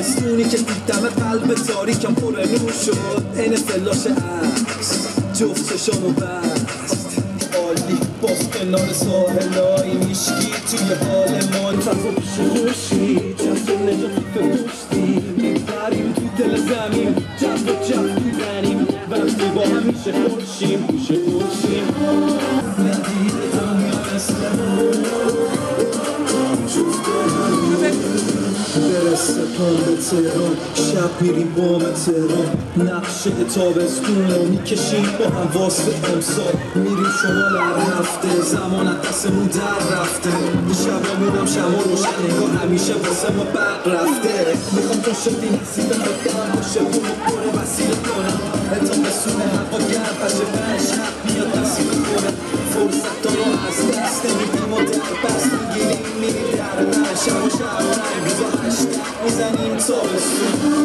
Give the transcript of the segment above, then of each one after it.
تابستونی که دیدم قلب تاریکم پر نور شد این فلاش عکس جفت چشامو بست عالی باز کنار ساحلای میشکی توی حال من تفا پیش خوشی جفت نجاتی پشتی میبریم تو دل زمین جفت و جفت میزنیم وقتی با همیشه خوشیم پیش خوشیم ندیده دنیا مثل برسه پا به تهران شب میریم بام تهران نقشه تابستون رو میکشیم با هم واسه امسال میریم شمال هر هفته زمان از دستمون در رفته شبامونم شما روشن نگاه همیشه واسه ما برق رفته میخوام تو شدی نصیب خودم باشه بومو پره وسیله کنم تابستون هوا گرم پشه شب میاد نصیب کنم فرصت رو از دست نمیدیم و در بست میگیریم میریم در من شب و شب و رنگ روزا میزنیم تابستون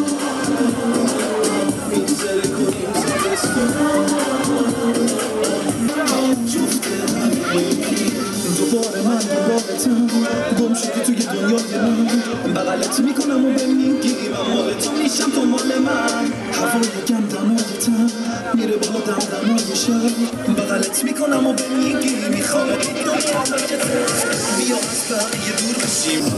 میگذره کنیم تابستون جفت همین دوباره من دوبارتم گم شدی توی دنیای من بغلت میکنم و به میگی من مال تو میشم تو مال من هوای گندمایتم میره بالا دمدمای شب بغلت میکنم و به میگی میخوام این دنیا حلاکته بیا از بقیه دور بشیم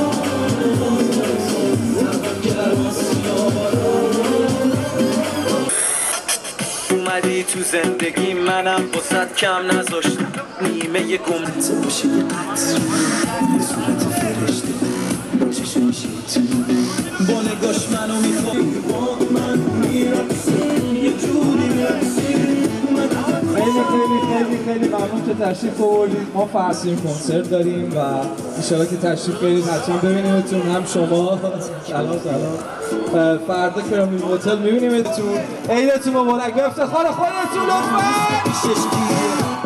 اومدی تو زندگی منم واسط کم نذاشتم نیمه گم باشی یه قطر یه صورت فرشته باشش میشی با نگاش منو میخوای با من میرقصی یه جوری میرقصی خیلی ممنون که تشریف آوردید. ما فرسیم کنسرت داریم و انشالله که تشریف برید حتما ببینیمتون. هم شما سلام فردا کرامین هتل میبینیمتون. عیدتون مبارک، به افتخار خودتون لطفا.